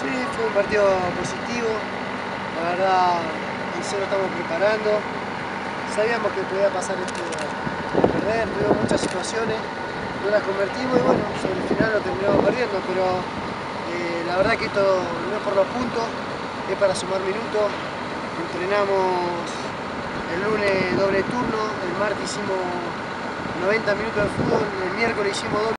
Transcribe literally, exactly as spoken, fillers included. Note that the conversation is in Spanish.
Sí, fue un partido positivo, la verdad en serio estamos preparando, sabíamos que podía pasar esto de perder, tuvimos muchas situaciones, no las convertimos y bueno, sobre el final lo terminamos perdiendo, pero eh, la verdad que esto no es por los puntos, es para sumar minutos, entrenamos el lunes doble turno, el martes hicimos noventa minutos de fútbol, el miércoles hicimos doble